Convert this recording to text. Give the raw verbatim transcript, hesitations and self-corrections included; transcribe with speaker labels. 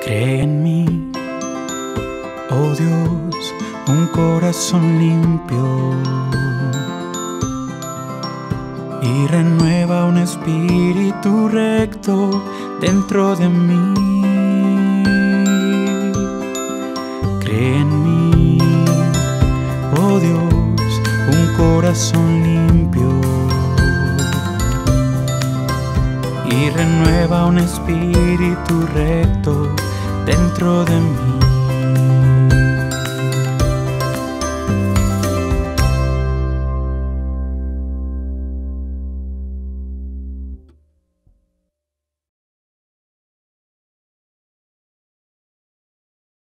Speaker 1: Cree en mí, oh Dios, un corazón limpio y renueva un espíritu recto dentro de mí. Cree en mí, oh Dios, un corazón limpio y renueva un espíritu recto dentro de mí.